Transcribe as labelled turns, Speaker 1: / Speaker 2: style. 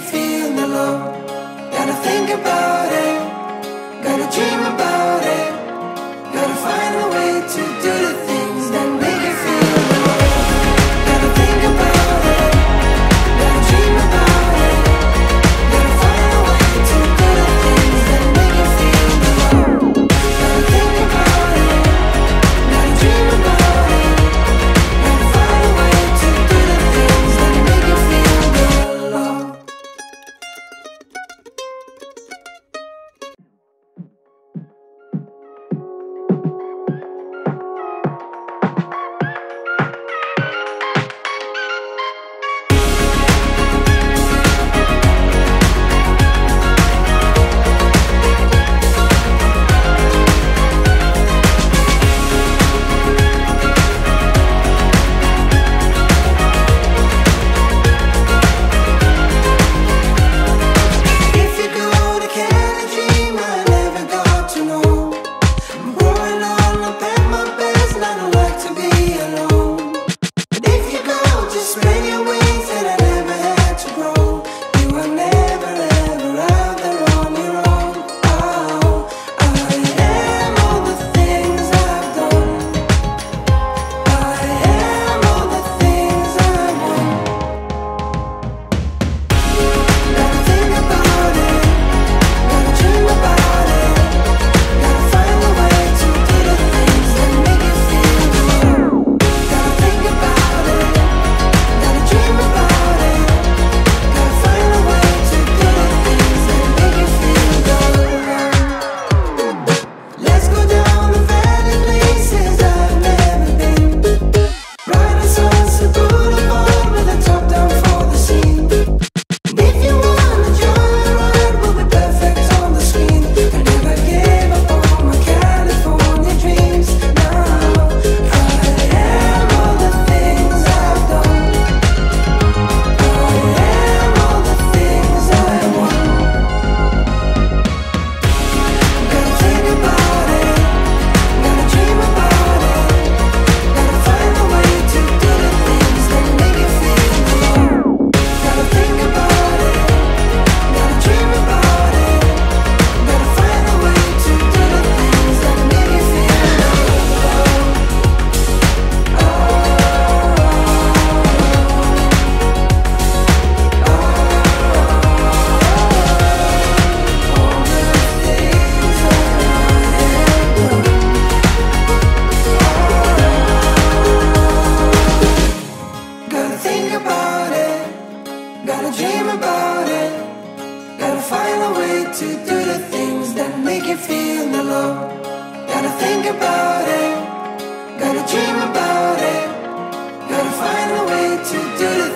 Speaker 1: feel the love. Gotta think about it, gotta dream about it, gotta find a way to do the things that make you feel the love. Gotta think about it, gotta dream about it, gotta find a way to do the things that make you feel the love. Gotta think about it, gotta dream about it, gotta find a way to do the things that make you feel the love. If you go to Canada dream, I never got to know. I'm growing all up at my best, and I don't like to be alone. But if you go, just spread your wings, and I never had to grow. You are never ever out there on your own. Oh, I am all the things I've done. I am all the things I want. Gotta think about it, gotta dream about it, gotta find a way to do the things that make you feel the love. Gotta think about it, gotta dream about it, gotta find a way to do the things that make you feel the love. Let's go down the valley places I've never been. Ride on Sunset Boulevard with the top down for the scene. If you wanna join a ride, we'll be perfect on the screen. I never gave up on my California dreams. Now I am all the things I've done. I am all the things I want. Gotta think about it, gotta dream about it, gotta find a way to do the things that make you feel the love. Gotta think about it, gotta dream about it, gotta find a way to do the things that make you feel the love. Gotta think about it, gotta dream about it, gotta find a way to do the things that make you feel the love. Gotta think about it, gotta dream about it, gotta find a way to do the